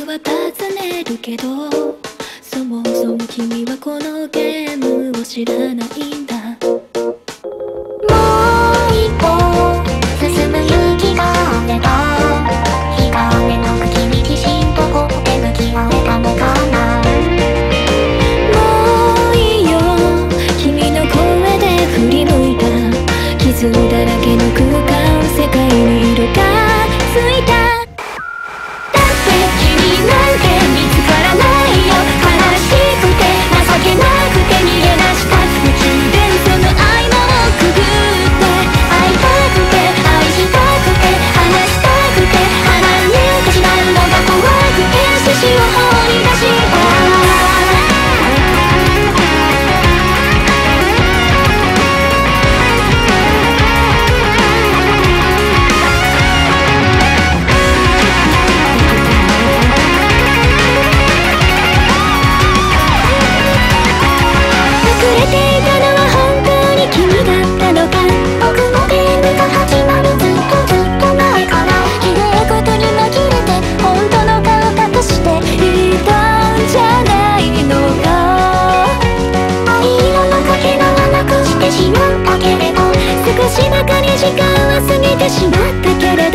は尋ねるけど、そもそも君はこのゲームを知らないんだ。 もう一歩進む勇気があれば、日が目の君自身とこって向き合えたのかな。 もういいよ、君の声で振り向いた傷だらけの空間、世界に色がついた。 だって君なんて見つからないよ。悲しくて情けなくて逃げ出した宇宙でその愛のくぐって会いたくて愛したくて話したくて離れてしまうのが怖くて獅子を放り出した。隠れていたのは本当に君だったのか。僕のゲームが始まるずっと前から、ひどいことに紛れて本当の顔隠していたんじゃないのか。灰色のかけらはなくしてしまったけれど、少しばかり時間は過ぎてしまったけれど、